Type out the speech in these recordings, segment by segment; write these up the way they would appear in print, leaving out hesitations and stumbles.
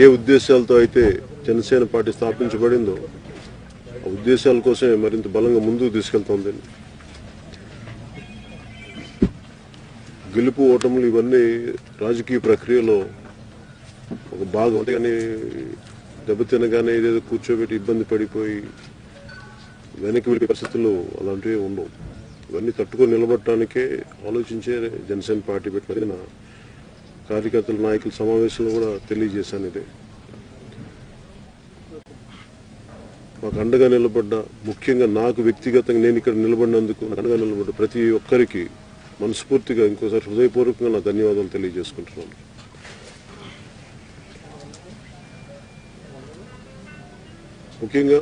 ఏ ఉద్దేశాలతో అయితే జనసేన పార్టీ స్థాపించబడిందో ఆ ఉద్దేశాల కోసమే మరింత బలంగా ముందుకు తీసుకెళ్తోంది. గెలుపు ఓటములు ఇవన్నీ రాజకీయ ప్రక్రియలో ఒక భాగం. కానీ దెబ్బతినగానే ఏదేదో కూర్చోబెట్టి ఇబ్బంది పడిపోయి వెనక్కి వెళ్ళే పరిస్థితులు అలాంటివి ఉండవు. ఇవన్నీ తట్టుకొని నిలబడటానికే ఆలోచించే జనసేన పార్టీ పెట్టిన కార్యకర్తల నాయకుల సమావేశంలో కూడా తెలియజేశాను. ఇదే మాకు అండగా నిలబడ్డ, ముఖ్యంగా నాకు వ్యక్తిగతంగా నేను ఇక్కడ నిలబడినందుకు అండగా నిలబడ్డ ప్రతి ఒక్కరికి మనస్ఫూర్తిగా ఇంకోసారి హృదయపూర్వకంగా నా ధన్యవాదాలు తెలియజేసుకుంటున్నాను. ముఖ్యంగా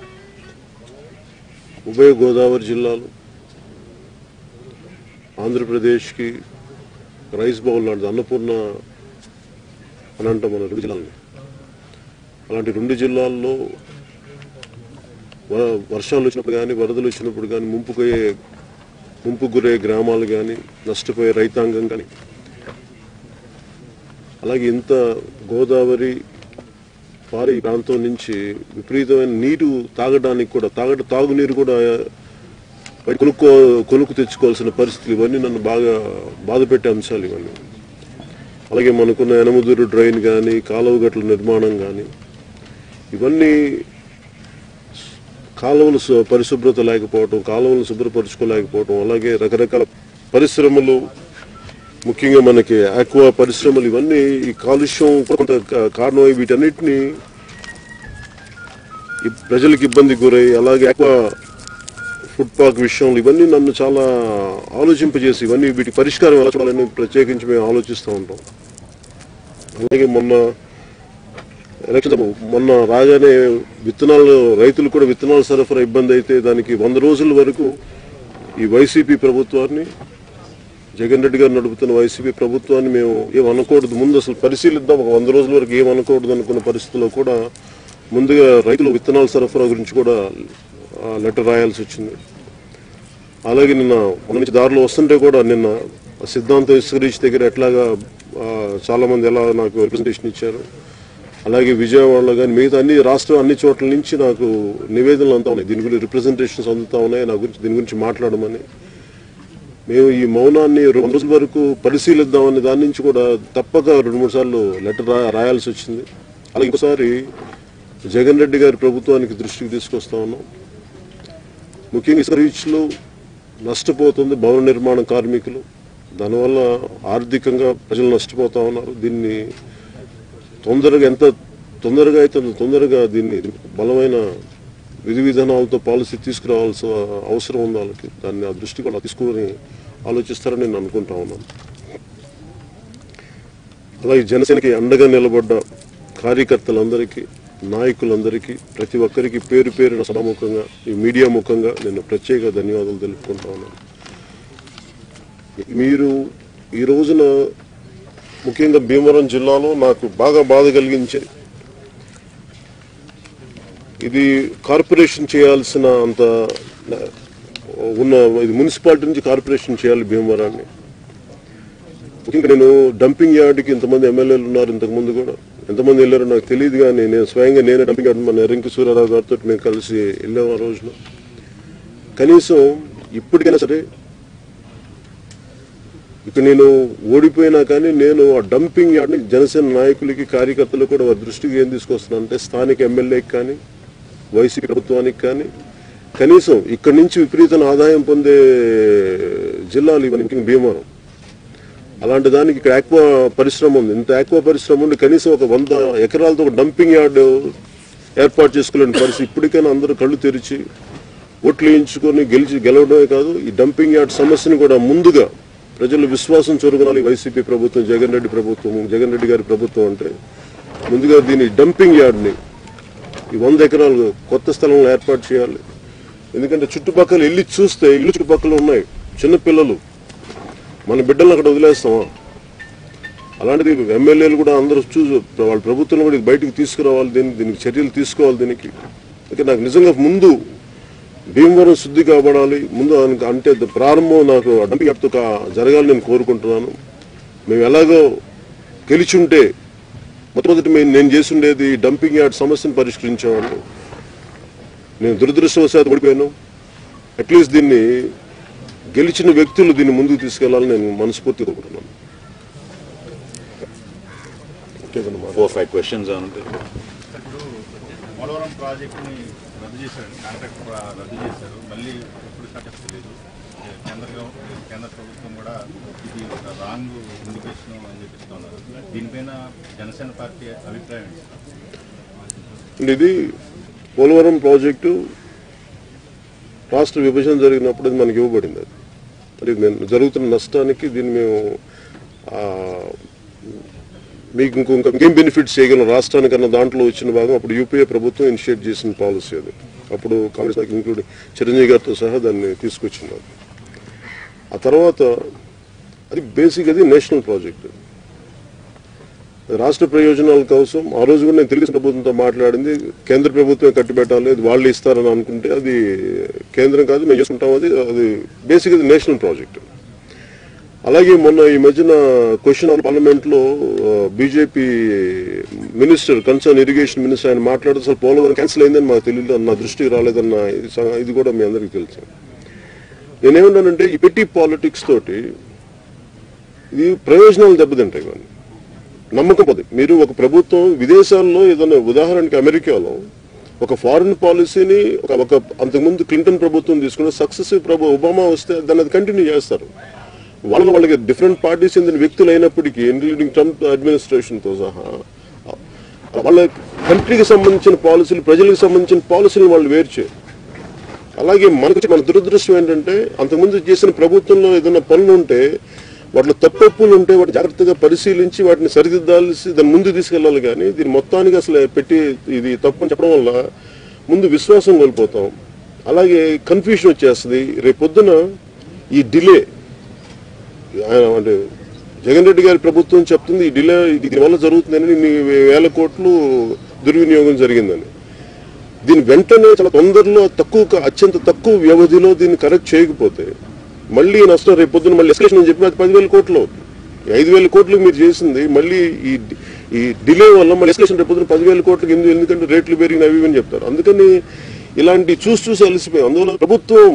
ఉభయ గోదావరి జిల్లాలు ఆంధ్రప్రదేశ్కి రైస్ బౌల్ లాంటిది, అన్నపూర్ణ అని అంటాం మన రెండు జిల్లాలని. అలాంటి రెండు జిల్లాల్లో వర్షాలు వచ్చినప్పుడు కానీ వరదలు వచ్చినప్పుడు కానీ ముంపు గురే గ్రామాలు కానీ నష్టపోయే రైతాంగం కానీ, అలాగే ఇంత గోదావరి పారే ప్రాంతం నుంచి విపరీతమైన నీరు తాగడానికి కూడా తాగునీరు కూడా కొనుక్కు తెచ్చుకోవాల్సిన పరిస్థితులు, ఇవన్నీ నన్ను బాగా బాధపెట్టే అంశాలు ఇవన్నీ. అలాగే మనకున్న యనమదురు డ్రైన్ కానీ కాలువ గట్ల నిర్మాణం కానీ, ఇవన్నీ కాలువలు పరిశుభ్రత లేకపోవటం, కాలువలను శుభ్రపరచుకోలేకపోవటం, అలాగే రకరకాల పరిశ్రమలు, ముఖ్యంగా మనకి ఆక్వా పరిశ్రమలు, ఇవన్నీ ఈ కాలుష్యం కొంత కారణమై వీటన్నిటినీ ప్రజలకు ఇబ్బంది గురై, అలాగే ఆక్వా ఫుడ్ పార్క్ విషయంలో ఇవన్నీ నన్ను చాలా ఆలోచింపజేసి ఇవన్నీ వీటి పరిష్కారం ఎలా చూడాలని ప్రత్యేకించి మేము ఆలోచిస్తూ ఉంటాం. అలాగే మొన్న రాగానే రైతులు కూడా విత్తనాలు సరఫరా ఇబ్బంది అయితే దానికి 100 రోజుల వరకు ఈ వైసీపీ ప్రభుత్వాన్ని, జగన్ రెడ్డి గారు నడుపుతున్న వైసీపీ ప్రభుత్వాన్ని మేము ఏమనకూడదు, ముందు అసలు పరిశీలిద్దాం, ఒక 100 రోజుల వరకు ఏమనకూడదు అనుకున్న పరిస్థితుల్లో కూడా ముందుగా రైతులు విత్తనాల సరఫరా గురించి కూడా లెటర్ రాయాల్సి వచ్చింది. అలాగే నిన్న మన నుంచి దారిలో వస్తుంటే కూడా నిన్న సిద్ధాంత ఇసుకరీచ్ దగ్గర ఎట్లాగా చాలా మంది ఎలా నాకు రిప్రజెంటేషన్ ఇచ్చారు, అలాగే విజయవాడలో కానీ మిగతా రాష్ట్రం అన్ని చోట్ల నుంచి నాకు నివేదనలు అంతా ఉన్నాయి, దీని గురించి రిప్రజెంటేషన్స్ అందుతా ఉన్నాయి, నా గురించి దీని గురించి మాట్లాడమని. మేము ఈ మౌనాన్ని 2 రోజుల వరకు పరిశీలిద్దామని దాని నుంచి కూడా తప్పక 2-3 సార్లు లెటర్ రాయాల్సి వచ్చింది. అలాగే ఇంకోసారి జగన్ రెడ్డి గారి ప్రభుత్వానికి దృష్టికి తీసుకొస్తా ఉన్నాం. ముఖ్యంగా ఇసుక రీచ్లో నష్టపోతుంది భవన నిర్మాణ కార్మికులు, దానివల్ల ఆర్థికంగా ప్రజలు నష్టపోతా ఉన్నారు. దీన్ని ఎంత తొందరగా అయితే తొందరగా దీన్ని బలమైన విధి విధానాలతో పాలసీ తీసుకురావాల్సిన అవసరం ఉంది వాళ్ళకి. దాన్ని ఆ దృష్టి కూడా తీసుకుని ఆలోచిస్తారని నేను అనుకుంటా ఉన్నాను. అలాగే జనసేనకి అండగా నిలబడ్డ కార్యకర్తలందరికీ, నాయకులందరికీ, ప్రతి ఒక్కరికి పేరు పేరున సభాముఖంగా ఈ మీడియా ముఖంగా నేను ప్రత్యేక ధన్యవాదాలు తెలుపుకుంటా ఉన్నాను. మీరు ఈ రోజున ముఖ్యంగా భీమవరం జిల్లాలో నాకు బాగా బాధ కలిగించే, ఇది కార్పొరేషన్ చేయాల్సిన అంత ఇది మున్సిపాలిటీ నుంచి కార్పొరేషన్ చేయాలి భీమవరాన్ని. ముఖ్యంగా నేను డంపింగ్ యార్డ్కి ఇంతమంది ఎమ్మెల్యేలు ఉన్నారు, ఇంతకుముందు కూడా ఎంతమంది వెళ్ళారో నాకు తెలియదు, కానీ నేను స్వయంగా నేనే డంపింగ్ యార్డ్ మన ఎర్రంకి సూర్యారావు గారితో మేము కలిసి వెళ్ళాము ఆ రోజున. కనీసం ఇప్పటికైనా సరే ఇక నేను ఓడిపోయినా కానీ నేను ఆ డంపింగ్ యార్డ్ని జనసేన నాయకులకి, కార్యకర్తలు కూడా వారి దృష్టికి ఏం తీసుకొస్తున్నాను అంటే, స్థానిక ఎమ్మెల్యేకి కానీ వైసీపీ ప్రభుత్వానికి కానీ కనీసం ఇక్కడి నుంచి విపరీతమైన ఆదాయం పొందే జిల్లాలు ఇవన్నీ భీమవరం. అలాంటి దానికి ఇక్కడ ఆక్వా పరిశ్రమ ఉంది, ఇంత ఆక్వా పరిశ్రమ ఉండి కనీసం ఒక 100 ఎకరాలతో ఒక డంపింగ్ యార్డ్ ఏర్పాటు చేసుకోలేని పరిస్థితి. ఇప్పటికైనా అందరూ కళ్ళు తెరిచి ఓట్లు వేయించుకొని గెలవడమే కాదు, ఈ డంపింగ్ యార్డ్ సమస్యను కూడా ముందుగా ప్రజలు విశ్వాసం చూరగొనాలి. వైసీపీ ప్రభుత్వం, జగన్ రెడ్డి గారి ప్రభుత్వం అంటే ముందుగా దీని డంపింగ్ యార్డ్ని ఈ 100 ఎకరాలు కొత్త స్థలంలో ఏర్పాటు చేయాలి. ఎందుకంటే చుట్టుపక్కల వెళ్ళి చూస్తే ఇల్లు చుట్టుపక్కల ఉన్నాయి, చిన్నపిల్లలు, మన బిడ్డలను అక్కడ వదిలేస్తామా? అలాంటిది ఎమ్మెల్యేలు కూడా అందరూ వాళ్ళ ప్రభుత్వం కూడా బయటకు తీసుకురావాలి, దీనికి చర్యలు తీసుకోవాలి. దీనికి నాకు నిజంగా ముందు భీమవరం శుద్ధి కాబడాలి, ముందు అంటే ప్రారంభం నాకు డంపింగ్ యార్డ్తో జరగాలని నేను కోరుకుంటున్నాను. మేము ఎలాగో గెలిచుంటే మొట్టమొదటి నేను చేస్తుండేది డంపింగ్ యార్డ్ సమస్యను పరిష్కరించేవాడిని. నేను దురదృష్టవశాత్తు ఓడిపోయాను. అట్లీస్ట్ దీన్ని గెలిచిన వ్యక్తులు దీన్ని ముందుకు తీసుకెళ్లాలని నేను మనస్ఫూర్తిగా కోరుకుంటున్నాను. 4-5 questions on it. పోలవరం ప్రాజెక్టుని రద్దు చేశారు, కాంట్రాక్ట్ రద్దు చేశారు. మళ్ళీ ఎప్పుడు స్టార్ట్ తెలియదు. కేంద్ర ప్రభుత్వం కూడా ఇది ఒక రాంగ్ ఇండికేషన్ అని చెప్పిస్తున్నారు. దీనిపైన జనసేన పార్టీ అభిప్రాయం ఏంటి? ఇది పోలవరం ప్రాజెక్టు రాష్ట్ర విభజన జరిగినప్పుడు అది మనకి ఇవ్వబడింది. అది జరుగుతున్న నష్టానికి దీన్ని మేము మీకు ఇంకేం బెనిఫిట్స్ చేయగలం రాష్ట్రానికన్నా దాంట్లో వచ్చిన భాగం అప్పుడు యూపీఏ ప్రభుత్వం ఇనిషియేట్ చేసిన పాలసీ అది. అప్పుడు కాంగ్రెస్ పార్టీ ఇంక్లూడింగ్ చిరంజీవి గారితో సహా దాన్ని తీసుకొచ్చినారు. ఆ తర్వాత అది బేసిక్ అది నేషనల్ ప్రాజెక్ట్. రాష్ట్ర ప్రయోజనాల కోసం ఆ రోజు కూడా నేను తెలుగు ప్రభుత్వంతో మాట్లాడింది కేంద్ర ప్రభుత్వమే కట్టిపెట్టాలి, అది వాళ్ళు ఇస్తారని అనుకుంటే అది కేంద్రం కాదు, మేము చేసుకుంటాం. అది బేసిక్ అది నేషనల్ ప్రాజెక్ట్. అలాగే మొన్న ఈ మధ్యన క్వశ్చన్ ఆఫ్ పార్లమెంట్ లో BJP minister concern irrigation minister ఆయన మాట్లాడుతూ అసలు పోలవరం క్యాన్సిల్ అయిందని మాకు తెలియదు, నా దృష్టికి రాలేదన్న ఇది కూడా మీ అందరికీ తెలుసు. నేనేమన్నానంటే ఈ పెట్టి పాలిటిక్స్ తోటి ఇది ప్రయోజనాలు దెబ్బతింటాయి. కానీ నమ్మకం అది మీరు ఒక ప్రభుత్వం విదేశాల్లో ఏదైనా ఉదాహరణకి అమెరికాలో ఒక ఫారిన్ పాలసీని ఒక అంతకుముందు క్లింటన్ ప్రభుత్వం తీసుకున్న సక్సెసివ్ ఒబామా వస్తే దాన్ని అది కంటిన్యూ చేస్తారు. వాళ్ళకి డిఫరెంట్ పార్టీస్ చెందిన వ్యక్తులు అయినప్పటికీ ఇంక్లూడింగ్ ట్రంప్ అడ్మినిస్ట్రేషన్తో సహా వాళ్ళ కంట్రీకి సంబంధించిన పాలసీలు ప్రజలకు సంబంధించిన పాలసీలు వాళ్ళు వేరు చేయరు. అలాగే మన దురదృష్టం ఏంటంటే అంతకుముందు చేసిన ప్రభుత్వంలో ఏదైనా పనులు ఉంటే వాటిలో తప్పులు ఉంటే వాటి జాగ్రత్తగా పరిశీలించి వాటిని సరిదిద్దాల్సి దాన్ని ముందు తీసుకెళ్లాలి. కానీ దీని మొత్తానికి అసలు పెట్టి ఇది తప్పు అని చెప్పడం వల్ల ముందు విశ్వాసం కోల్పోతాం. అలాగే కన్ఫ్యూషన్ వచ్చేస్తుంది. రేపొద్దున ఈ డిలే అంటే జగన్ రెడ్డి గారి ప్రభుత్వం చెప్తుంది ఈ డిలే దీని వల్ల జరుగుతుందని, 1,000 కోట్లు దుర్వినియోగం జరిగిందని. దీని వెంటనే చాలా తొందరలో అత్యంత తక్కువ వ్యవధిలో దీన్ని కరెక్ట్ చేయకపోతే మళ్ళీ నష్టం రేపొద్దున మళ్ళీ ఎస్కలేషన్ అని చెప్పి అది 10,000 కోట్లు అవుతుంది. 5,000 కోట్లు మీరు చేసింది మళ్ళీ ఈ డిలే వల్ల మళ్ళీ ఎస్కలేషన్ రేపొద్దున 10,000 కోట్లకి ఎందుకంటే రేట్లు పెరిగిన అవి అని చెప్తారు. అందుకని ఇలాంటి చూసి అలసిపోయాం. అందువల్ల ప్రభుత్వం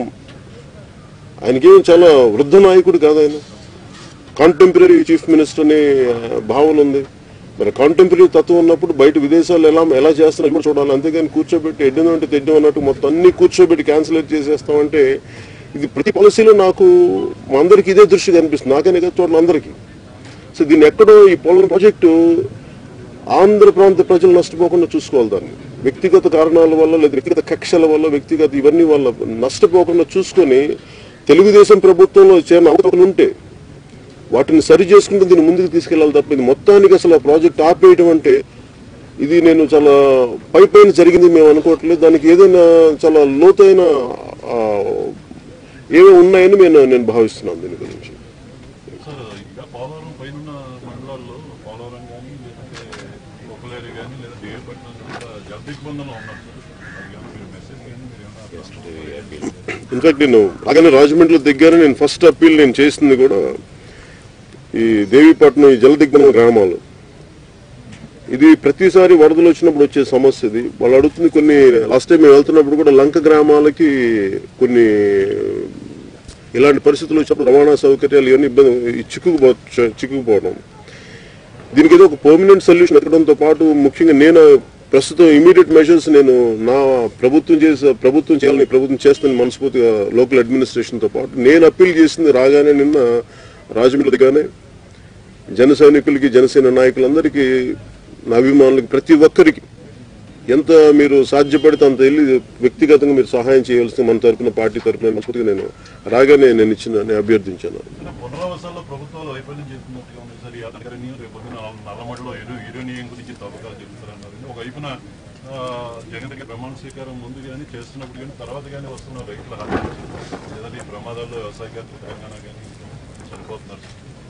ఆయనకేం చాలా వృద్ధ నాయకుడు కాదు, ఆయన కాంటెంపరీ చీఫ్ మినిస్టర్ అనే భావన ఉంది. మరి కాంటెంపరీ తత్వం ఉన్నప్పుడు బయట విదేశాలు ఎలా చేస్తున్నారు కూడా చూడాలి. అంతేగాని కూర్చోబెట్టి ఎడ్డం అంటే తెడ్డం అన్నట్టు మొత్తం అన్ని కూర్చోబెట్టి క్యాన్సిలేట్ చేసేస్తామంటే ఇది ప్రతి పాలసీలో నాకు మా అందరికీ ఇదే దృష్టి కనిపిస్తుంది, నాకనే కదా చూడాలి అందరికీ. సో దీన్ని ఎక్కడో ఈ పోలవరం ప్రాజెక్టు ఆంధ్ర ప్రాంత ప్రజలు నష్టపోకుండా చూసుకోవాలి. దాన్ని వ్యక్తిగత కారణాల వల్ల లేదా వ్యక్తిగత కక్షల వల్ల వ్యక్తిగత ఇవన్నీ వల్ల నష్టపోకుండా చూసుకొని తెలుగుదేశం ప్రభుత్వంలో చేరిన అవకాశాలు ఉంటే వాటిని సరి చేసుకుంటూ దీన్ని ముందుకు తీసుకెళ్లాలి తప్ప ఇది మొత్తానికి అసలు ఆ ప్రాజెక్ట్ ఆపేయడం అంటే ఇది నేను చాలా పైపైన జరిగింది మేము అనుకోవట్లేదు. దానికి ఏదైనా చాలా లోతైన ఏమో ఉన్నాయని నేను భావిస్తున్నాను దీని గురించి. ఇన్ఫాక్ట్ నేను అలాగే రాజమండ్రిలో దిగ్గానే నేను ఫస్ట్ అప్పీల్ నేను చేసింది కూడా ఈ దేవీపట్నం ఈ జలదిగ్బంధన గ్రామాలు. ఇది ప్రతిసారి వరదలు వచ్చినప్పుడు వచ్చే సమస్య. ఇది వాళ్ళు అడుగుతుంది కొన్ని లాస్ట్ టైం మేము వెళ్తున్నప్పుడు కూడా లంక గ్రామాలకి కొన్ని ఇలాంటి పరిస్థితులు వచ్చినప్పుడు రవాణా సౌకర్యాలు ఇవన్నీ ఇబ్బంది చిక్కుకుపోవడం. దీనికి ఏదో ఒక పర్మనెంట్ సొల్యూషన్ ఎక్కడంతో పాటు ముఖ్యంగా నేను ప్రస్తుతం ఇమీడియట్ మెజర్స్ నేను నా ప్రభుత్వం చేయాలని ప్రభుత్వం చేస్తున్న మనస్ఫూర్తిగా లోకల్ అడ్మినిస్ట్రేషన్తో పాటు నేను అప్పీల్ చేసింది రాగానే నిన్న రాజమండ్రిగానే జన సైనికులకి జనసేన నాయకులందరికీ నా అభిమానులకి ప్రతి ఒక్కరికి ఎంత మీరు సాధ్యపడితే అంత వెళ్ళి వ్యక్తిగతంగా మీరు సహాయం చేయవలసింది మన తరఫున పార్టీ తరఫున మనస్ఫూర్తిగా నేను రాగానే నేను అభ్యర్థించాను. జగన్ దగ్గర ప్రమాణ స్వీకారం ముందు కానీ చేస్తున్నప్పుడు కానీ తర్వాత కానీ వస్తున్న రైతుల లేదా ఈ ప్రమాదాల్లో వ్యవసాయదారులు తెలంగాణ కానీ చనిపోతున్నారు.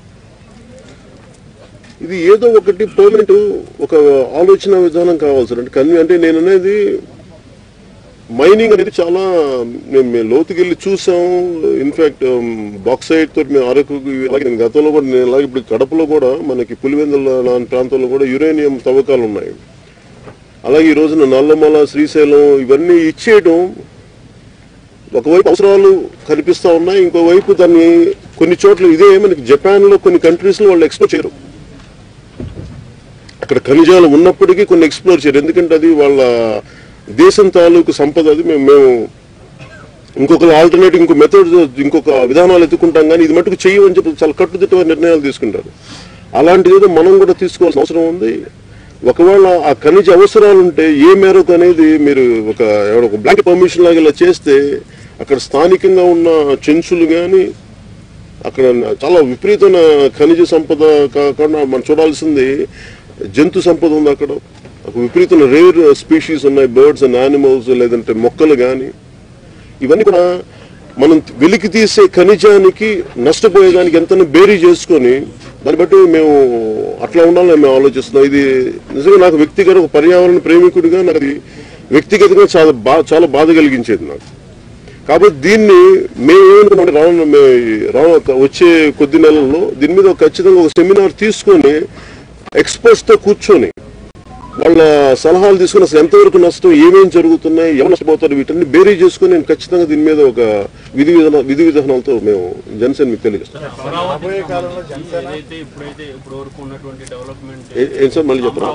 ఇది ఏదో ఒకటి పర్మనెంట్ ఒక ఆలోచన విధానం కావాలి సార్. అంటే నేను అనేది మైనింగ్ అనేది చాలా మేము లోతుకెళ్ళి చూసాం. ఇన్ఫాక్ట్ బాక్సైట్ తోటి మేము అరకు గతంలో కూడా నేను అలాగే ఇప్పుడు కడపలో కూడా మనకి పులివెందుల లాంటి ప్రాంతంలో కూడా యురేనియం తవ్వకాలు ఉన్నాయి. అలాగే ఈ రోజున నల్లమల, శ్రీశైలం ఇవన్నీ ఇచ్చేయడం ఒకవైపు అవసరాలు కనిపిస్తా ఉన్నాయి, ఇంకోవైపు దాన్ని కొన్ని చోట్ల ఇదే మనకి జపాన్లో కొన్ని కంట్రీస్లో వాళ్ళు ఎక్స్ప్లోర్ చేయరు. అక్కడ ఖనిజాలు ఉన్నప్పటికీ కొన్ని ఎక్స్ప్లోర్ చేయరు, ఎందుకంటే అది వాళ్ళ దేశం తాలూకు సంపద. అది మేము ఇంకొక ఆల్టర్నేటివ్ ఇంకో మెథడ్ ఇంకొక విధానాలు ఎత్తుకుంటాం, కానీ ఇది మటుకు చెయ్యమని చెప్పి చాలా కట్టుదిట్టమైన నిర్ణయాలు తీసుకుంటారు. అలాంటిది ఏదో మనం కూడా తీసుకోవాల్సిన అవసరం ఉంది. ఒకవేళ ఆ ఖనిజ అవసరాలు ఉంటే ఏ మేరకు అనేది మీరు ఒక బ్లాంక్ పర్మిషన్ లాగా ఇలా చేస్తే అక్కడ స్థానికంగా ఉన్న చెంచులు కానీ అక్కడ చాలా విపరీతమైన ఖనిజ సంపద కాకుండా మనం చూడాల్సింది జంతు సంపద ఉంది. అక్కడ ఒక విపరీతమైన రేర్ స్పీషీస్ ఉన్నాయి, బర్డ్స్ అండ్ యానిమల్స్, లేదంటే మొక్కలు కానీ. ఇవన్నీ కూడా మనం వెలికి తీసే ఖనిజానికి నష్టపోయేదానికి ఎంతైనా బేరీ చేసుకొని దాన్ని బట్టి మేము అట్లా ఉండాలని మేము ఆలోచిస్తున్నాం. ఇది నిజంగా నాకు వ్యక్తిగత ఒక పర్యావరణ ప్రేమికుడిగా నాకు అది వ్యక్తిగతంగా చాలా బాధ కలిగించేది నాకు. కాబట్టి దీన్ని మేమేమనుకుంటే వచ్చే కొద్ది నెలల్లో దీని మీద ఖచ్చితంగా ఒక సెమినార్ తీసుకొని ఎక్స్పర్ట్స్తో కూర్చొని వాళ్ళ సలహాలు తీసుకుని అసలు ఎంతవరకు నష్టం, ఏమేమి జరుగుతున్నాయి, ఎవరు నష్టపోతారు, వీటన్ని బేరీ చేసుకుని నేను ఖచ్చితంగా దీని మీద ఒక విధి విధానాలతో మేము జనసేన మీకు తెలియజేస్తాం. ఏం సార్ మళ్ళీ చెప్పరా?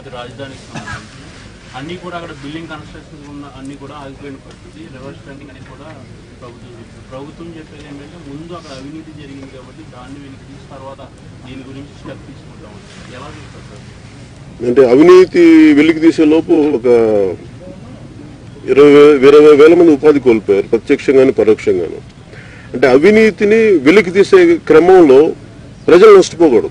అన్ని కూడా అక్కడ బిల్డింగ్ కన్స్ట్రక్షన్ ఉన్న అన్ని కూడా ఆగిపోయిన పరిస్థితి. రివర్స్ ట్రెండింగ్ అనేది కూడా ప్రభుత్వం చెప్పేది ఏంటంటే ముందు అక్కడ అవినీతి జరిగింది కాబట్టి దాన్ని వెనక్కి తీసిన తర్వాత దీని గురించి స్టెప్ తీసుకుంటాం. ఎలా చూస్తారు సార్? అంటే అవినీతి వెలికి తీసే లోపు ఒక 20,000 మంది ఉపాధి కోల్పోయారు, ప్రత్యక్షంగాను పరోక్షంగాను. అంటే అవినీతిని వెలికి తీసే క్రమంలో ప్రజలు నష్టపోకూడదు.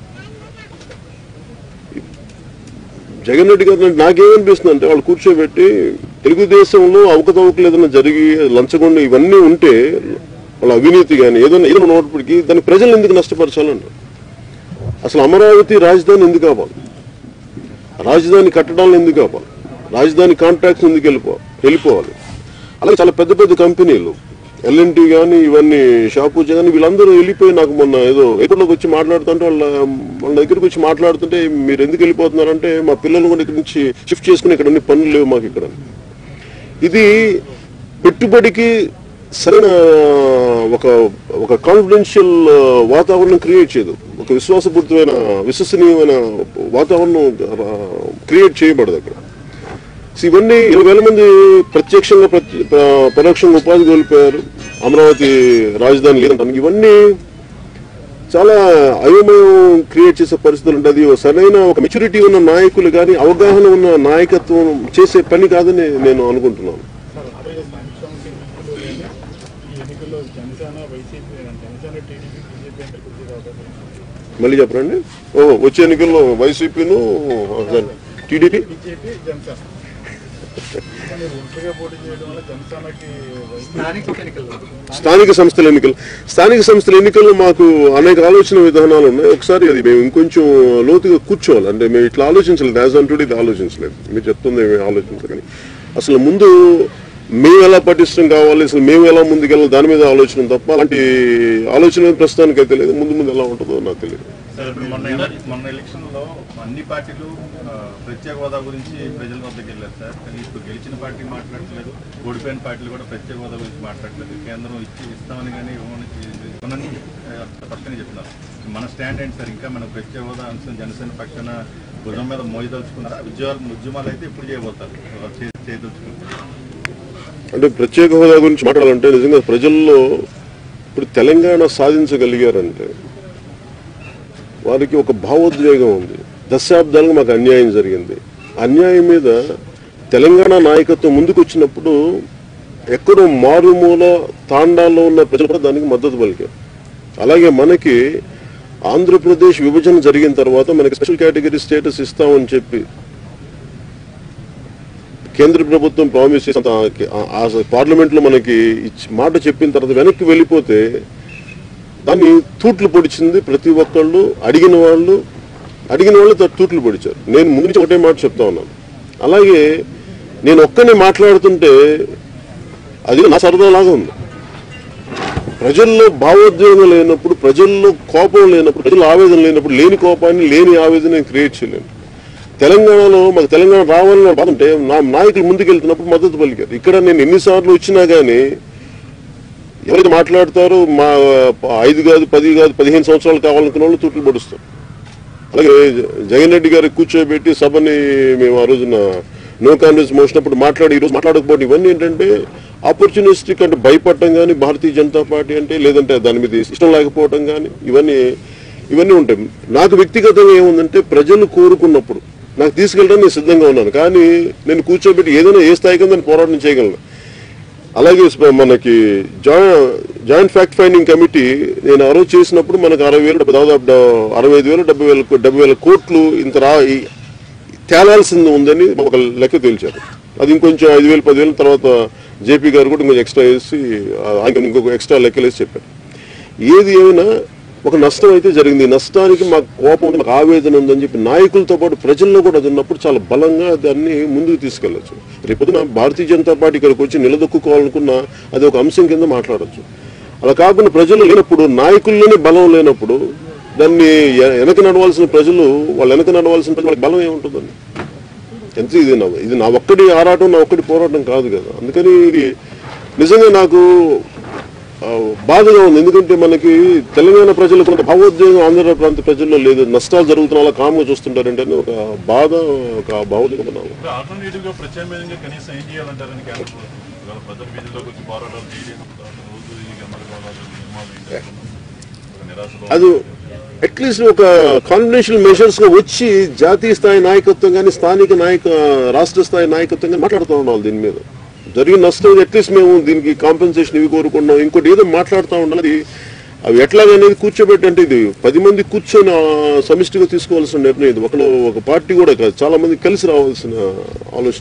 జగన్ రెడ్డి గారు నాకేమనిపిస్తుంది అంటే వాళ్ళు కూర్చోబెట్టి తెలుగుదేశంలో అవకతవకలు ఏదైనా జరిగి లంచగొండ ఇవన్నీ ఉంటే వాళ్ళ అవినీతి కానీ ఏదైనా ఉన్నప్పటికీ దాన్ని ప్రజలు ఎందుకు నష్టపరచాలంటారు? అసలు అమరావతి రాజధాని ఎందుకు కావాలి? రాజధాని కట్టడాలను ఎందుకు కావాలి? రాజధాని కాంట్రాక్ట్స్ ఎందుకు వెళ్ళిపోవాలి? అలాగే చాలా పెద్ద పెద్ద కంపెనీలు ఎల్ఎన్టీ కానీ ఇవన్నీ షాపూజ కానీ వీళ్ళందరూ వెళ్ళిపోయి నాకు మొన్న ఏదో ఎయిర్పోర్ట్లోకి వచ్చి మాట్లాడుతుంటే వాళ్ళ దగ్గరికి వచ్చి మాట్లాడుతుంటే మీరు ఎందుకు వెళ్ళిపోతున్నారంటే మా పిల్లలు కూడా ఇక్కడ నుంచి షిఫ్ట్ చేసుకుని ఇక్కడ అన్ని పనులు లేవు మాకు ఇక్కడ. ఇది పెట్టుబడికి సరైన ఒక కాన్ఫిడెన్షియల్ వాతావరణం క్రియేట్ చేయదు, ఒక విశ్వాసపూరితమైన విశ్వసనీయమైన వాతావరణం క్రియేట్ చేయబడదు అక్కడ. ఇవన్నీ 20,000 మంది ప్రత్యక్షంగా పరోక్షంగా ఉపాధి కోల్పోయారు. అమరావతి రాజధాని లేదంటానికి ఇవన్నీ చాలా అయోమయం క్రియేట్ చేసే పరిస్థితులు ఉంటుంది. అది సరైన ఒక మెచ్యూరిటీ ఉన్న నాయకులు కానీ అవగాహన ఉన్న నాయకత్వం చేసే పని కాదని నేను అనుకుంటున్నాను. మళ్ళీ చెప్పరండి. వచ్చే ఎన్నికల్లో వైసీపీను టీడీపీ స్థానిక సంస్థల ఎన్నికల్లో మాకు అనేక ఆలోచన విధానాలు ఉన్నాయి. ఒకసారి అది మేము ఇంకొంచెం లోతుగా కూర్చోవాలి. అంటే మేము ఇట్లా ఆలోచించలేదు, యాజ్ ఆన్ టుడే ఇది ఆలోచించలేదు. మీరు చెప్తుంది ఆలోచించలేదు, కానీ అసలు ముందు మేము ఎలా పటిష్టం కావాలి, అసలు మేము ఎలా ముందుకెళ్ళాలి దాని మీద ఆలోచన తప్ప అలాంటి ఆలోచన ప్రస్తుతానికి అయితే లేదు. ముందు ఎలా ఉంటుందో నాకు తెలియదు. మొన్న ఎలక్షన్ లో అన్ని పార్టీలు ప్రత్యేక హోదా గురించి ప్రజల వద్దకు వెళ్ళారు సార్. కానీ ఇప్పుడు గెలిచిన పార్టీ మాట్లాడట్లేదు, ఓడిపోయిన పార్టీలు కూడా ప్రత్యేక హోదా గురించి మాట్లాడలేదు. కేంద్రం ఇస్తామని కానీ ఇవ్వమని స్పష్టంగా చెప్తున్నారు. మన స్టాండ్ ఏంటి సార్? ఇంకా మన ప్రత్యేక హోదా అంశం జనసేన పక్షాన భుజం మీద మోయదలుచుకున్నారా? ఉద్యమాలు అయితే ఇప్పుడు చేయబోతారు, చేయదలుచుకుంటారు. అంటే ప్రత్యేక హోదా గురించి మాట్లాడాలంటే నిజంగా ప్రజల్లో ఇప్పుడు తెలంగాణ సాధించగలిగారంటే వారికి ఒక భావోద్వేగం ఉంది. దశాబ్దాలుగా మాకు అన్యాయం జరిగింది. అన్యాయం మీద తెలంగాణ నాయకత్వం ముందుకు వచ్చినప్పుడు ఎక్కడో మారుమూల తాండాల్లో ఉన్న ప్రజలు కూడా దానికి మద్దతు పలికారు. అలాగే మనకి ఆంధ్రప్రదేశ్ విభజన జరిగిన తర్వాత మనకి స్పెషల్ కేటగిరీ స్టేటస్ ఇస్తామని చెప్పి కేంద్ర ప్రభుత్వం ప్రామిస్ చేసిన పార్లమెంట్లో మనకి మాట చెప్పిన తర్వాత వెనక్కి వెళ్ళిపోతే దాన్ని తూట్లు పొడిచింది ప్రతి ఒక్కళ్ళు. అడిగిన వాళ్ళు తూట్లు పొడిచారు. నేను ముందు నుంచి ఒకటే మాట చెప్తా ఉన్నాను. అలాగే నేను ఒక్కనే మాట్లాడుతుంటే అది నా సరదాలాగా ఉంది. ప్రజల్లో భావోద్వేగం లేనప్పుడు, ప్రజల్లో కోపం లేనప్పుడు, ప్రజల్లో ఆవేదన లేనప్పుడు, లేని కోపాన్ని లేని ఆవేదన నేను క్రియేట్ చేయలేను. తెలంగాణలో మాకు తెలంగాణ రావాలని బాగుంటే నా నాయకులు ముందుకెళ్తున్నప్పుడు మద్దతు పలికారు. ఇక్కడ నేను ఎన్నిసార్లు వచ్చినా కానీ ఎవరైతే మాట్లాడతారో మా 5 కాదు 10 కాదు 15 సంవత్సరాలు కావాలనుకున్న వాళ్ళు తూట్లు పడుస్తారు. అలాగే జగన్ రెడ్డి గారికి కూర్చోబెట్టి సభని మేము ఆ రోజున నో కాన్ఫిడెన్స్ మోషన్ అప్పుడు మాట్లాడి ఈరోజు మాట్లాడకపోవడం ఇవన్నీ ఏంటంటే ఆపర్చునిస్టిక్ అంటే భయపడటం కానీ భారతీయ జనతా పార్టీ అంటే, లేదంటే దాని మీద ఇష్టం లేకపోవటం కానీ ఇవన్నీ ఉంటాయి. నాకు వ్యక్తిగతంగా ఏముందంటే ప్రజలు కోరుకున్నప్పుడు నాకు తీసుకెళ్ళడానికి నేను సిద్ధంగా ఉన్నాను. కానీ నేను కూర్చోబెట్టి ఏదైనా ఏ స్థాయికి దాన్ని పోరాటం చేయగలను. అలాగే మనకి జాయింట్ ఫ్యాక్ట్ ఫైండింగ్ కమిటీ నేను ఆ రోజు చేసినప్పుడు మనకు 60,000 దాదాపు 65,000 70,000 కోట్లు ఇంత తేలాల్సింది ఉందని ఒక లెక్క తేల్చారు. అది ఇంకొంచెం 5,000 10,000 తర్వాత జేపీ గారు కూడా ఇంకొంచెం ఎక్స్ట్రా వేసి ఇంకొక ఎక్స్ట్రా లెక్కలేసి చెప్పారు. ఏది ఏమైనా ఒక నష్టం అయితే జరిగింది. నష్టానికి మాకు కోపం, మాకు ఆవేదన ఉందని చెప్పి నాయకులతో పాటు ప్రజల్లో కూడా అది ఉన్నప్పుడు చాలా బలంగా దాన్ని ముందుకు తీసుకెళ్లొచ్చు. రేపొద్దున భారతీయ జనతా పార్టీ ఇక్కడికి వచ్చి నిలదొక్కుకోవాలనుకున్నా అది ఒక అంశం కింద మాట్లాడచ్చు. అలా కాకుండా ప్రజలు లేనప్పుడు, నాయకుల్లోనే బలం లేనప్పుడు దాన్ని వెనక నడవాల్సిన ప్రజలు వాళ్ళకి బలం ఏముంటుందండి? ఎంత ఇది నా ఒక్కడి ఆరాటం, నా ఒక్కడి పోరాటం కాదు కదా. అందుకని ఇది నిజంగా నాకు బాధగా ఉంది. ఎందుకంటే మనకి తెలంగాణ ప్రజలు కొంత భావోద్వేగం ఆంధ్ర ప్రాంత ప్రజల్లో లేదు. నష్టాలు జరుగుతున్న వాళ్ళ కామ్గా చూస్తుంటారంటే ఒక బాధ, ఒక భావోద్వేగం. అది అట్లీస్ట్ ఒక కాన్ఫిడెన్షియల్ మెజర్స్ గా వచ్చి జాతీయ స్థాయి నాయకత్వం కానీ స్థానిక రాష్ట్ర స్థాయి నాయకత్వం కానీ మాట్లాడుతూ ఉండాలి. దీని మీద జరిగిన నష్టం అట్లీస్ట్ మేము దీనికి కాంపెన్సేషన్ ఇవి కోరుకున్నాం, ఇంకోటి ఏదో మాట్లాడుతూ ఉండాలి. అవి ఎట్లాగనేది కూర్చోబెట్టి, అంటే ఇది 10 మంది కూర్చొని సమిష్టిగా తీసుకోవాల్సిన నిర్ణయం. ఇది ఒక పార్టీ కూడా కాదు, చాలా మంది కలిసి రావాల్సిన ఆలోచన.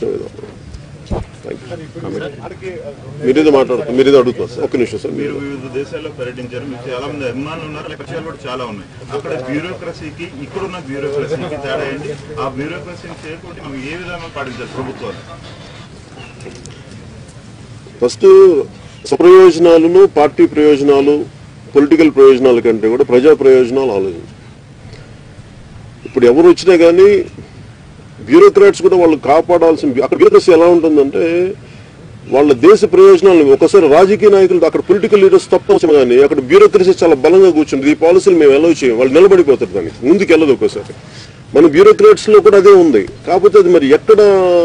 మీరేదో మాట్లాడుతున్నారు, మీరేదో అడుగుతున్నారు సార్. ఒక్క నిమిషం సార్. మీరు వివిధ దేశాల్లో పర్యటించారు, మీకు చాలా మంది అభిమానులు ఉన్నారు, లక్ష్యాలు కూడా చాలా ఉన్నాయి. అక్కడ బ్యూరోక్రసీకి ఇక్కడున్న బ్యూరోక్రసీకి తేడా ఏంటి? ఆ బ్యూరోక్రసీని చేయకుండా మనం ఏ విధంగా పాటించాలి ప్రభుత్వాలు? ఫస్ట్ స్వప్రయోజనాలను, పార్టీ ప్రయోజనాలు, పొలిటికల్ ప్రయోజనాల కంటే కూడా ప్రజా ప్రయోజనాలు ఆలోచించారు. ఇప్పుడు ఎవరు వచ్చినా కానీ బ్యూరోక్రాట్స్ కూడా వాళ్ళు కాపాడాల్సిన, అక్కడ బ్యూరోక్రసీ ఎలా ఉంటుందంటే వాళ్ళ దేశ ప్రయోజనాలు, ఒకసారి రాజకీయ నాయకులు అక్కడ పొలిటికల్ లీడర్స్ తప్పవచ్చు కానీ అక్కడ బ్యూరోక్రసీ చాలా బలంగా కూర్చుంటుంది. ఈ పాలసీలు మేము ఎలా చేయం, వాళ్ళు నిలబడిపోతారు, దానికి ముందుకు వెళ్ళదు. ఒకసారి మన బ్యూరోక్రాట్స్ లో కూడా అదే ఉంది. కాకపోతే అది మరి ఎక్కడ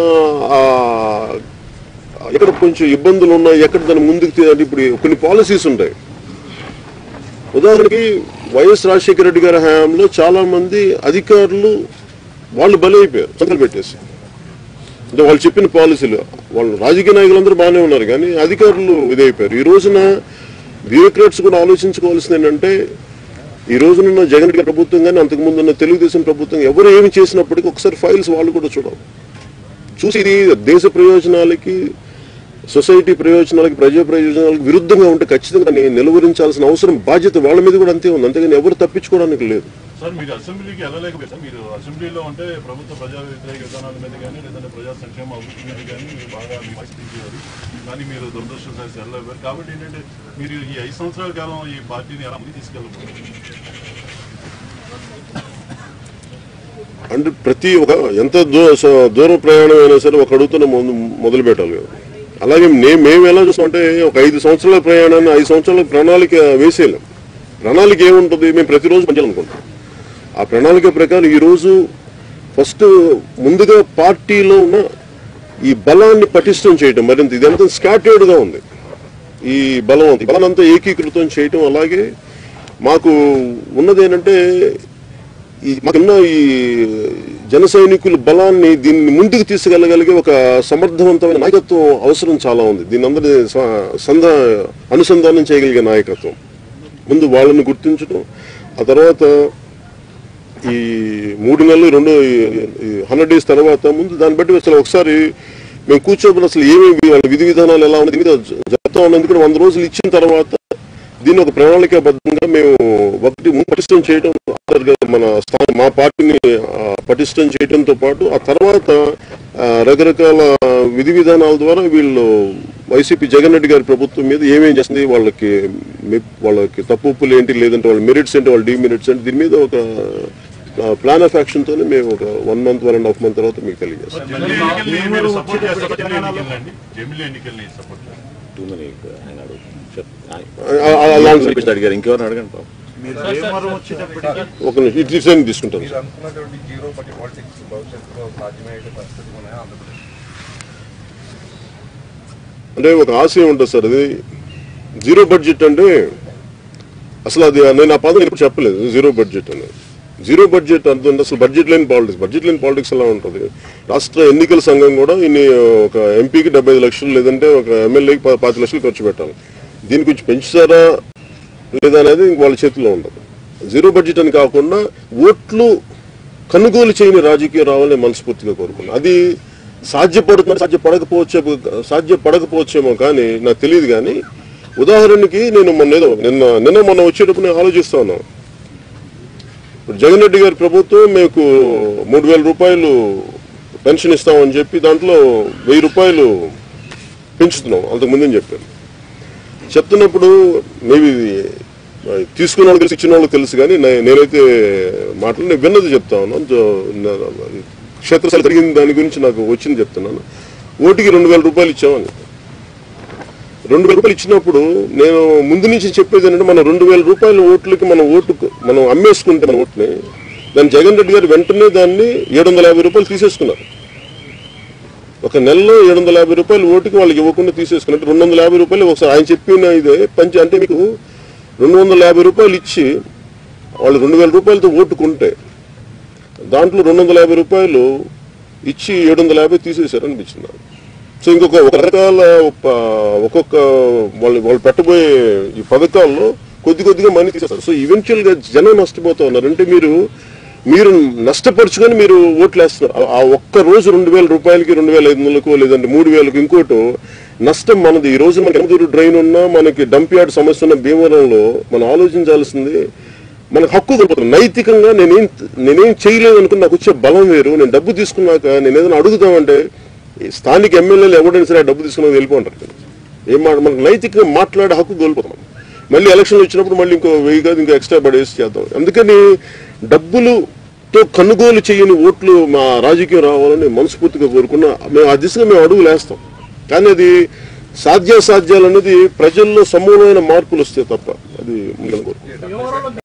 కొంచెం ఇబ్బందులు ఉన్నాయి, ఎక్కడ దాన్ని ముందుకు ఇప్పుడు కొన్ని పాలసీస్ ఉంటాయి. ఉదాహరణకి వైఎస్ రాజశేఖర రెడ్డి గారి హయాంలో చాలా మంది అధికారులు వాళ్ళు బలైపోయారు సంతకాలు పెట్టేసి. అంటే వాళ్ళు చెప్పిన పాలసీలు, వాళ్ళు రాజకీయ నాయకులందరూ బాగానే ఉన్నారు కానీ అధికారులు ఇదైపోయారు. ఈ రోజున బ్యూరోక్రాట్స్ కూడా ఆలోచించుకోవాల్సింది ఏంటంటే, ఈ రోజున జగన్ రెడ్డి ప్రభుత్వం కానీ అంతకుముందు ఉన్న తెలుగుదేశం ప్రభుత్వం ఎవరు ఏమి చేసినప్పటికీ ఒకసారి ఫైల్స్ వాళ్ళు కూడా చూడాలి. చూసి ఇది దేశ ప్రయోజనాలకి, సొసైటీ ప్రయోజనాలకి, ప్రజా ప్రయోజనాలకు విరుద్ధంగా ఉంటే ఖచ్చితంగా నిలువరించాల్సిన అవసరం, బాధ్యత వాళ్ళ మీద కూడా అంతే ఉంది. అంతేగాని ఎవరు తప్పించుకోవడానికి లేదు. సార్, మీరు అసెంబ్లీకి వెళ్ళలేకపోతే, మీరు అసెంబ్లీలో అంటే ప్రభుత్వ ప్రజా వ్యతిరేక విధానాల మీద కానీ లేదంటే ప్రజా సంక్షేమ అభివృద్ధి మీద కానీ మీరు బాగా విమర్శించేవారు, కానీ మీరు దురదృష్టవశాత్తు వెళ్ళలేకపోయారు. కాబట్టి ఏంటంటే మీరు ఈ 5 సంవత్సరాల కాలం ఈ పార్టీని ఎలా ముందుకు తీసుకెళ్ళకపోయారు? అంటే ప్రతి ఎంత దూరం ప్రయాణం అయినా సరే ఒక అడుగుతున్న మొదలు పెట్టాలి. అలాగే మేము ఎలా చూస్తామంటే ఒక 5 సంవత్సరాల ప్రయాణాన్ని 5 సంవత్సరాల ప్రణాళిక వేసేయలేం. ప్రణాళిక ఏముంటుంది, మేము ప్రతిరోజు పనిచేయాలనుకుంటాం. ఆ ప్రణాళిక ప్రకారం ఈరోజు ఫస్ట్ ముందుగా పార్టీలో ఉన్న ఈ బలాన్ని పటిష్టం చేయటం, మరింత ఇదంతా స్కాటర్డ్గా ఉంది. ఈ బలం అంతా ఏకీకృతం చేయటం. అలాగే మాకు ఉన్నది ఏంటంటే మాకున్న ఈ జన సైనికుల బలాన్ని దీన్ని ముందుకు తీసుకెళ్లగలిగే ఒక సమర్థవంతమైన నాయకత్వం అవసరం చాలా ఉంది. దీన్ని అందరి అనుసంధానం చేయగలిగే నాయకత్వం. ముందు వాళ్ళని గుర్తించడం, ఆ తర్వాత ఈ 3 నెలలు 100 డేస్ తర్వాత ముందు దాన్ని బట్టి అసలు ఒకసారి మేము కూర్చోబడి అసలు ఏమేమి వాళ్ళ విధి విధానాలు ఎలా ఉన్నది మీద జరుగుతూ ఉన్నందుకు 100 రోజులు ఇచ్చిన తర్వాత దీన్ని ఒక ప్రణాళికాబద్ధంగా మేము ఒకటి పటిష్టం చేయడం, మన మా పార్టీని పటిష్టం చేయడంతో పాటు ఆ తర్వాత రకరకాల విధి విధానాల ద్వారా వీళ్ళు వైసీపీ జగన్ రెడ్డి గారి ప్రభుత్వం మీద ఏమేం చేస్తుంది, వాళ్ళకి తప్పులు ఏంటి, లేదంటే వాళ్ళ మెరిట్స్ ఏంటి, వాళ్ళ డిమెరిట్స్ ఏంటి, దీని మీద ఒక ప్లాన్ ఆఫ్ యాక్షన్ తోనే మేము ఒక 1 month 1.5 month తర్వాత మీకు తెలియజేస్తాం. అడిగారు, ఇంకెవరు అడగండి బాబు. ఒక నిమిషం తీసుకుంటాను. అంటే ఒక ఆశయం ఉంటుంది సార్, అది జీరో బడ్జెట్ అంటే అసలు అది నేను ఆ పదం ఎప్పుడు చెప్పలేదు. జీరో బడ్జెట్ అనేది, జీరో బడ్జెట్ అంటే అసలు బడ్జెట్ లేని పాలిటిక్స్ ఎలా ఉంటుంది. రాష్ట్ర ఎన్నికల సంఘం కూడా ఒక ఎంపీకి 75 లక్షలు లేదంటే ఒక ఎమ్మెల్యేకి 10 లక్షలు ఖర్చు పెట్టాలి. దీని గురించి పెంచుతారా లేదా అనేది వాళ్ళ చేతిలో ఉండదు. జీరో బడ్జెట్ అని కాకుండా ఓట్లు కొనుగోలు చేయని రాజకీయం రావాలని మనస్ఫూర్తిగా కోరుకున్నాను. అది సాధ్యపడకపోవచ్చేమో కానీ నాకు తెలియదు. కానీ ఉదాహరణకి నేను మొన్న వచ్చేటప్పుడు నేను ఆలోచిస్తా ఉన్నాను. ఇప్పుడు జగన్ రెడ్డి గారి ప్రభుత్వం మీకు 3,000 రూపాయలు పెన్షన్ ఇస్తామని చెప్పి దాంట్లో 1,000 రూపాయలు పెంచుతున్నాం. అంతకుముందే చెప్తున్నప్పుడు మేబీ తీసుకున్న వాళ్ళు తెలుసు, ఇచ్చిన వాళ్ళకి తెలుసు. కానీ నేనైతే మాటలు విన్నది చెప్తా ఉన్నాను. క్షేత్రస్థాయి జరిగిన దాని గురించి నాకు వచ్చింది చెప్తున్నాను. ఓటుకి 2,000 రూపాయలు ఇచ్చామని. 2,000 రూపాయలు ఇచ్చినప్పుడు నేను ముందు నుంచి చెప్పేది ఏంటంటే, మన 2,000 రూపాయల ఓట్లకి మనం అమ్మేసుకుంటే మన ఓట్ని, దాన్ని జగన్ రెడ్డి గారు వెంటనే దాన్ని 750 రూపాయలు తీసేసుకున్నారు. ఒక నెలలో 750 రూపాయలు ఓటుకి వాళ్ళకి ఇవ్వకుండా తీసేసుకున్నట్టు 250 రూపాయలు ఒకసారి ఆయన చెప్పిన ఇదే అంటే మీకు 250 రూపాయలు ఇచ్చి వాళ్ళు 2,000 రూపాయలతో ఓటుకుంటే దాంట్లో 250 రూపాయలు ఇచ్చి 750 తీసేశారు అనిపించింది. సో ఇంకొక రకాల ఒక్కొక్క వాళ్ళు పెట్టబోయే ఈ పథకాల్లో కొద్దిగా మనీ తీసేస్తారు. సో ఈవెన్చువల్ గా జనం నష్టపోతా ఉన్నారు. అంటే మీరు నష్టపరుచుకొని మీరు ఓట్లు వేస్తున్నారు. ఆ ఒక్క రోజు 2,000 రూపాయలకి 2,500కు లేదంటే 3,000కు ఇంకోటి నష్టం మనది. ఈ రోజు మనకి ఎమదూరు డ్రైన్ ఉన్నా, మనకి డంప్ యార్డ్ సమస్య ఉన్న భీమవరంలో మనం ఆలోచించాల్సింది మనకు హక్కు దొరుకుతుంది. నైతికంగా నేనేం చేయలేదు అనుకుని నాకు వచ్చే బలం వేరు. నేను డబ్బు తీసుకున్నాక నేను ఏదైనా అడుగుతామంటే స్థానిక ఎమ్మెల్యేలు ఎవరైనా సరే డబ్బు తీసుకున్నాక వెళ్ళిపోంటారు. మనకు నైతికంగా మాట్లాడే హక్కు కోల్పోతాం. మళ్ళీ ఎలక్షన్లు వచ్చినప్పుడు మళ్ళీ ఇంకో 1000 కాదు ఇంకో ఎక్స్ట్రా పడేసి చేద్దాం. అందుకని డబ్బులుతో కొనుగోలు చేయని ఓట్లు మా రాజకీయం రావాలని మనస్ఫూర్తిగా కోరుకున్నా. మేము ఆ దిశగా మేము అడుగులు వేస్తాం. కానీ అది సాధ్యాసాధ్యాలు అనేది ప్రజల్లో సమూలమైన మార్పులు వస్తే తప్ప అది ముందు కోరుకుంటాం.